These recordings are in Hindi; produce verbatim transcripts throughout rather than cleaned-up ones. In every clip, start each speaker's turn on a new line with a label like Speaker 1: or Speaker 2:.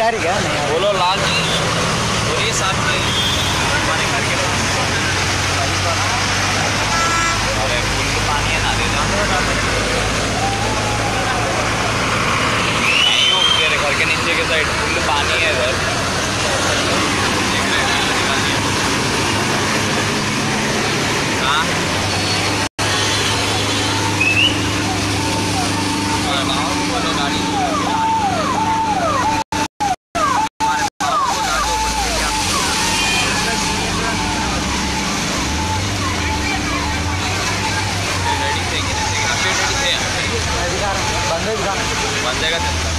Speaker 1: भिखारी क्या नहीं
Speaker 2: बोलो लाल जी बोलिए साथ में पानी करके अरे फुल पानी है ना दे दो नहीं हो तेरे घर के नीचे के साइड फुल पानी है इधर हाँ गाड़ी बन जाएगा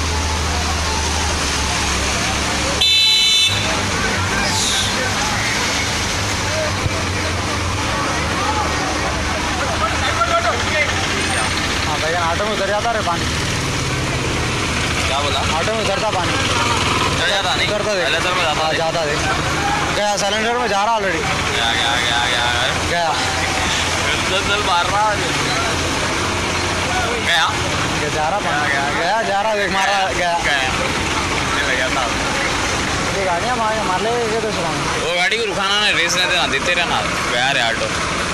Speaker 1: हाँ भैया ऑटो में उतर जाता रे पानी
Speaker 2: क्या बोला
Speaker 1: ऑटो में उतरता पानी
Speaker 2: चल जाता नहीं
Speaker 1: उतरता देख
Speaker 2: पहले में जाता
Speaker 1: हाँ जाता देख गया सिलेंडर में जा रहा ऑलरेडी
Speaker 2: गया गया गया गया
Speaker 1: गया
Speaker 2: चल चल मार रहा गया
Speaker 1: गया जा रहा पानी गया गया जा रहा देख मारा गया
Speaker 2: गया लगा था
Speaker 1: ये गाड़ियाँ मार मार ले तो सुना
Speaker 2: वो गाड़ी को रुकाना ना रेस नहीं देना देते रहना गया रे ऑटो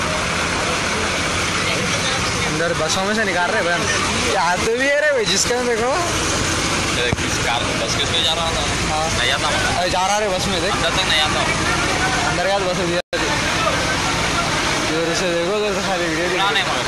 Speaker 1: अंदर बसों में से निकाल रहे बहन आते भी है रे भाई जिसके में देखो
Speaker 2: किस कार बस किस में जा रहा था
Speaker 1: हाँ
Speaker 2: नहीं आता
Speaker 1: अरे जा रहा रे बस में देख
Speaker 2: अंदर तक नहीं आता
Speaker 1: अंदर गया बस दिया इधर से देखो उधर से खाली वीडियो
Speaker 2: नहीं मगर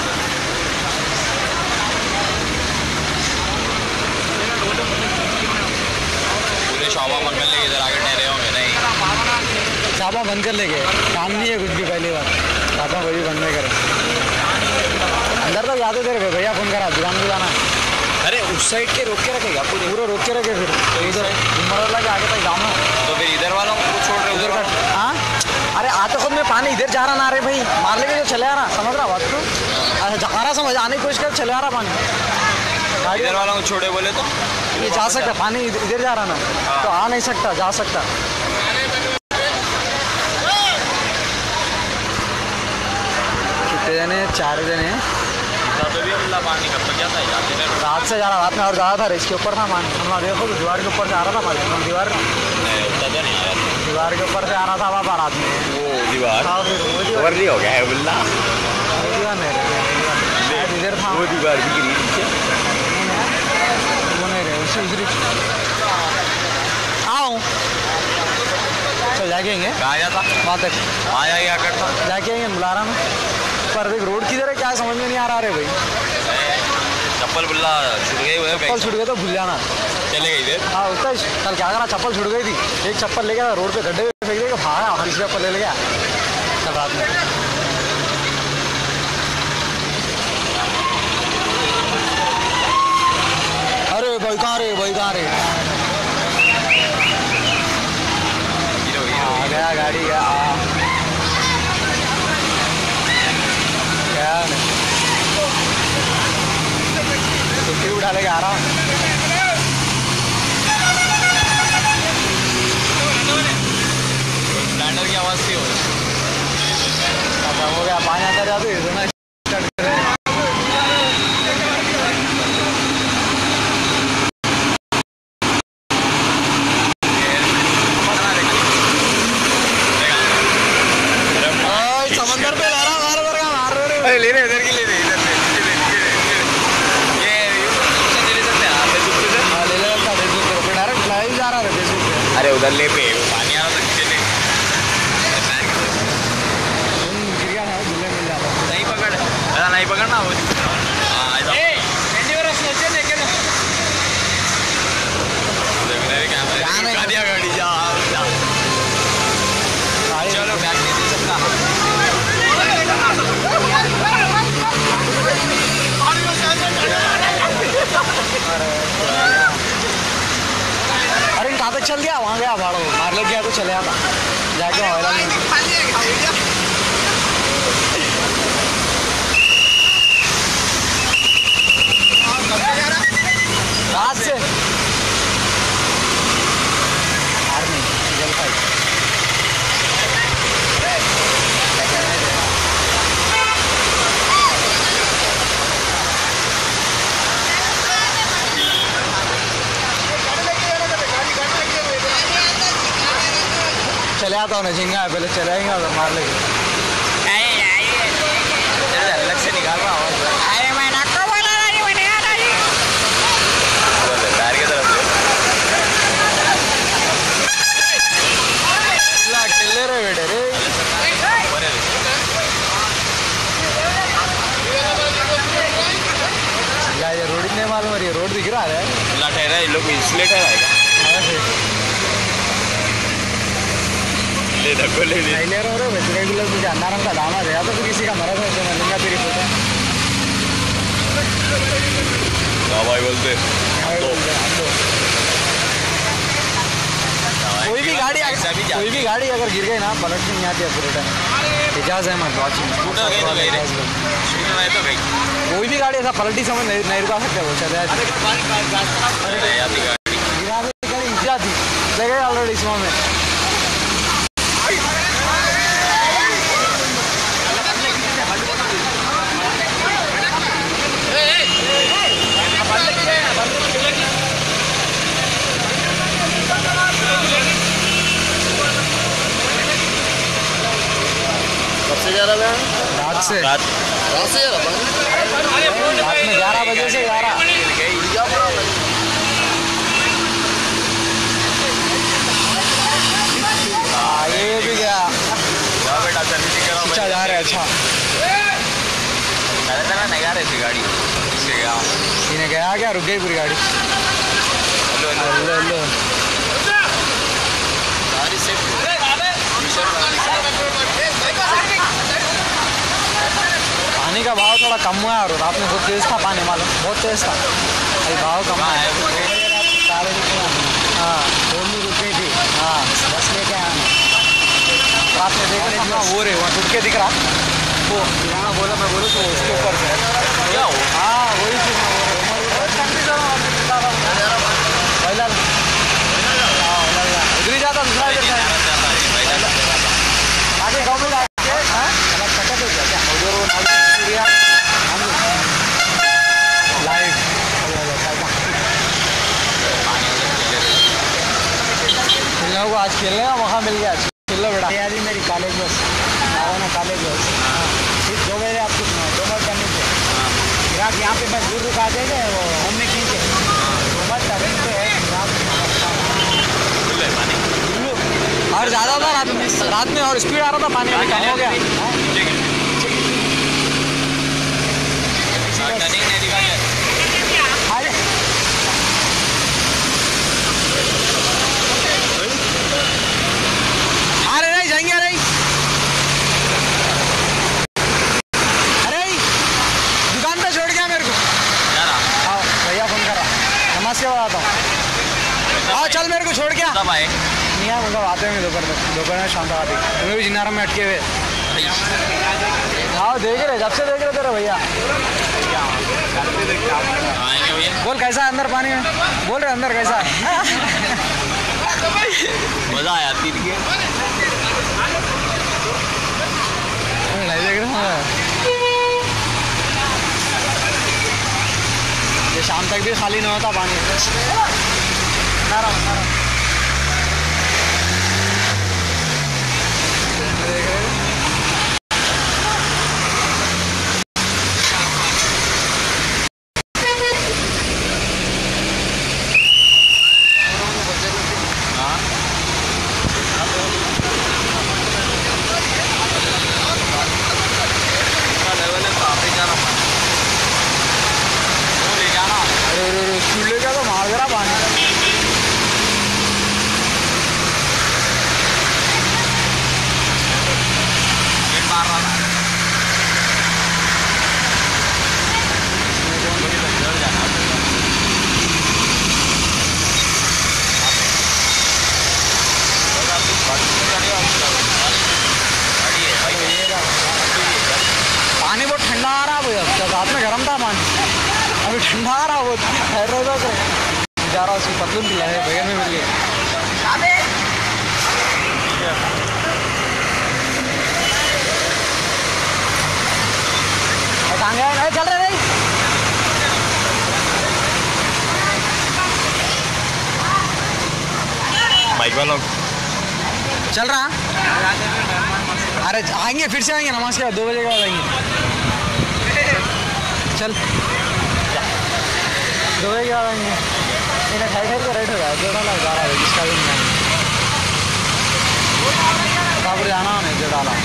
Speaker 2: पूरे शॉपा बंद कर लेके इधर आगे ठहरे होंगे नहीं
Speaker 1: चापा बंद कर लेके काम नहीं है कुछ भी पहली बार चापा कोई भी बंद नहीं करे अंदर तक जाते थे भैया फोन करा दुकान पे जाना
Speaker 2: अरे उस साइड के रोक के रखेगा पूरे
Speaker 1: पूरा रोक के रखे फिर इधर उमरला के आगे तक जाना
Speaker 2: तो फिर इधर वालों को छोड़ रहे
Speaker 1: उधर का हाँ अरे आते खुद में पानी इधर जा रहा ना रे भाई मार लेके जो चले आ रहा समझ रहा बात को अच्छा जा रहा समझ आने की कोशिश कर चले आ रहा पानी
Speaker 2: इधर वालों को छोड़े बोले तो
Speaker 1: ये जा सकता पानी इधर जा रहा ना तो आ नहीं सकता जा सकता कितने जने चार जने
Speaker 2: पानी कब तक जाता है जाते रहे
Speaker 1: रात से जा रहा रात में और ज़्यादा था इसके ऊपर था पानी हम देखो तो दीवार के ऊपर से आ रहा था पानी हम दीवार
Speaker 2: उतना तो नहीं आया
Speaker 1: दीवार के ऊपर से आ रहा था वहाँ रात में
Speaker 2: वो दीवार
Speaker 1: हाँ फिर वो दीवार
Speaker 2: वर्ली हो गया है बिल्ला
Speaker 1: वो दीवार नहीं रहे इधर था
Speaker 2: वो दीवार भी गिरी नीचे
Speaker 1: वो नहीं रहे उसी उसी आओ चल जाके
Speaker 2: कहाँ जाता
Speaker 1: वहाँ तक
Speaker 2: आया क्या करता
Speaker 1: जाके आएंगे बुला रहा मैं पर देख रोड किधर है क्या समझ में नहीं आ रहा रे भाई
Speaker 2: चप्पल बुल्ला छूट गई हुए
Speaker 1: चप्पल छूट गए तो भूल जाना
Speaker 2: चले गई इधर
Speaker 1: हाँ उसका कल क्या करा चप्पल छूट गई थी एक चप्पल ले गया रोड पे गड्ढे में फेंक देगा भागा तीसरी चप्पल ले गया कल रात में अरे भाई कहाँ रे भाई कहाँ रे आ गया गाड़ी गया गया छुट्टी उठा लेके आ रहा हूँ
Speaker 2: स्टैंडर की आवाज़ थी
Speaker 1: हो गया पानी अंदर जाते हैं समंदर पे ला रहा मार मार मार रहे
Speaker 2: ले रहे इधर की ले रहे इधर से ये यूट्यूब ले सकते हैं आप फेसबुक पे
Speaker 1: हाँ ले लेता फेसबुक पे डायरेक्ट लाइव जा रहा है फेसबुक पे
Speaker 2: अरे उधर ले पे पानी आ रहा था चले
Speaker 1: गिर गया ना झूले मिल जाता
Speaker 2: नहीं पकड़ अरे नहीं पकड़ना वो हाँ ऐसा
Speaker 1: सोचे देखे ना
Speaker 2: कैमरे दिया गाड़ी जा चलो बैक नहीं दे सकता
Speaker 1: अरे कहाँ तक चल गया वहाँ गया भाड़ो मार लग गया तो चले आता जाके हवेला रात से आर्मी जलपाई आता हूँ ना झिंगा है पहले चलाएंगे और मार लेंगे
Speaker 2: अलग से निकाल रहा हूँ
Speaker 3: अरे मैं आपको बोला नहीं मैंने यार नहीं
Speaker 2: पैर की तरफ
Speaker 1: ला खेल रहे बेटे रे यार ये रोड नहीं मालूम है रोड दिख रहा है
Speaker 2: ना ठहरा ये लोग इसलिए ठहराएगा ले धक्को ले ले
Speaker 1: नहीं ले रहा हूँ बच्चे रेगुलर तुझे अन्नारम का दामाद है या तो फिर किसी का मरद है तो मैं लूँगा तेरी फोटो
Speaker 2: हाँ भाई बोलते
Speaker 1: कोई भी गाड़ी कोई भी गाड़ी अगर गिर गई ना पलट के नहीं आती है पूरे टाइम इजाज़ है मत वॉचिंग
Speaker 2: स्कूटर गई तो गई रे स्कूटर है तो गई
Speaker 1: कोई भी गाड़ी ऐसा पलटी समझ नहीं नहीं रुका सकते वो शायद
Speaker 2: अरे यार गाड़ी
Speaker 1: गिरा दे गाड़ी इज्जत थी लगे ऑलरेडी इसमें में
Speaker 2: सबसे ज़्यादा मैं
Speaker 1: रात से
Speaker 2: रात
Speaker 1: रात से रात में ग्यारह बजे से ग्यारह हाँ ये भी गया
Speaker 2: बेटा सर्विसिंग करा
Speaker 1: अच्छा जा रहा है अच्छा
Speaker 2: अरे तेरा नहीं आ रही थी गाड़ी इसके गया
Speaker 1: इन्हें गया क्या रुक गई पूरी गाड़ी
Speaker 2: हेलो
Speaker 1: लो लो
Speaker 2: गाड़ी से
Speaker 1: पानी का भाव थोड़ा कम हुआ है और रात में बहुत तेज़ था पानी मालूम बहुत तेज़ था अभी भाव कम है हाँ दोनों रुपये थी हाँ बस लेके आना रात में देख रहे थे वो रे वहाँ टूट के दिख रहा वो यहाँ बोला मैं बोलूँ तो उसके ऊपर से
Speaker 2: क्या हो
Speaker 1: हाँ वही चीज़ पहला उधर ही जाता दूसरा आगे गाँव में जाके हाँ अलग कटक हो गया क्या उधर वो लाइव खेलने को आज खेलने का मौका मिल गया खेल लो बेटा यार मेरी कॉलेज बस आओ ना कॉलेज बस फिर दो बजे आपको दो मिनट करने से फिर आप यहाँ पे बस दूर रुका देंगे वो होम में खींचे बस टाइम पे है और ज़्यादा था रात में रात में और स्पीड आ रहा था पानी अभी कम हो गया अरे नहीं जाएंगे अरे अरे दुकान पे छोड़ गया मेरे को हाँ भैया फोन कर रहा नमाज के बाद आता हूँ हाँ चल मेरे को छोड़ गया नहीं यार मतलब आते होंगे दोपहर तक दोपहर में शाम तक आते उन्हें भी जिनारा में अटके हुए हाँ देख रहे जब से देख रहे तेरे भैया बोल कैसा है अंदर पानी में बोल रहे अंदर कैसा है
Speaker 2: मजा आया तीन के
Speaker 1: नहीं देख रहा हूँ ये शाम तक भी खाली नहीं होता पानी नाराम नाराम देख रहे चूल्हे का तो मार रहा पानी पानी बहुत ठंडा आ रहा है भैया रात में गर्म था पानी अभी ठंडा आ रहा वो ठहर रहे तो जा रहा उसकी पतलून पिला है बगैर में मिल गया नहीं चल रहे नहीं
Speaker 2: बाइक वालों
Speaker 1: चल रहा अरे आएंगे फिर से आएंगे नमाज के बाद दो बजे के बाद आएंगे। चल दो बजे के बाद आएंगे। इन्हें ठाई ठाई का रेट होगा जो डाला जा रहा है जिसका भी नहीं काबूर जाना नहीं जो डाला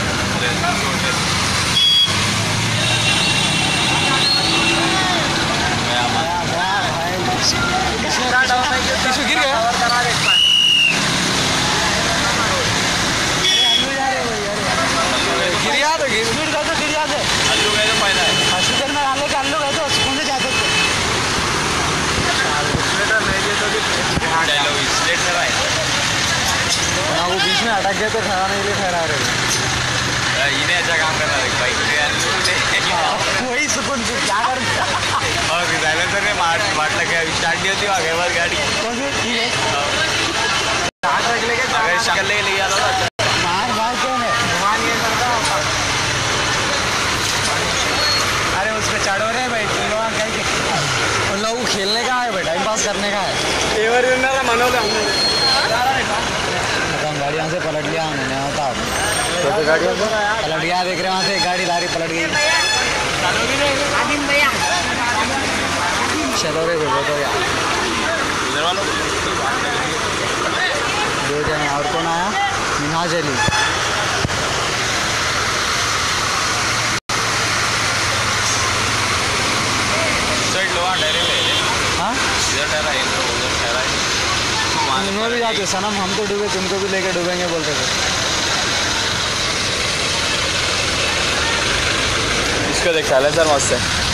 Speaker 1: किसको गिर गया गिरिया तो गिर गिर गया तो गिरिया से
Speaker 2: अल्लू गए तो फायदा है
Speaker 1: हॉस्पिटल में डाले के अल्लू गए तो कौन से जा सकते
Speaker 2: चलो स्लेट में भाई
Speaker 1: ना वो बीच में अटक गए तो ठहराने के लिए ठहरा रहे
Speaker 2: इन्हें अच्छा काम करना है भाई
Speaker 1: वही सुकून से क्या कर
Speaker 2: और साइलेंसर में मार मार लगे अभी स्टार्ट नहीं होती आगे बार गाड़ी
Speaker 1: कौन सी ठीक है
Speaker 2: स्टार्ट रख लेके अगर शक्ल ले ले आता था
Speaker 1: मार मार क्यों है घुमान ये करता अरे उस पे चढ़ो रहे भाई तुम लोग कहीं के उन लोगों को खेलने का है भाई टाइम पास करने का है
Speaker 2: एवर मनोज
Speaker 1: गाड़ी यहाँ से पलट लिया मैंने होता तो गाड़ियों से पलट गया देख रहे वहाँ से एक गाड़ी लारी पलट गई चलो रे बोलो तो यार
Speaker 2: इधर वालों
Speaker 1: दो जने और कौन आया मिनहाज अली
Speaker 2: साइड लो ठहरे ले
Speaker 1: हाँ
Speaker 2: इधर ठहरा इधर उधर ठहरा
Speaker 1: उन्होंने भी जाते सनम हम तो डूबे तुमको भी लेके डूबेंगे बोलते थे
Speaker 2: इसको देख साइलेंसर मस्त है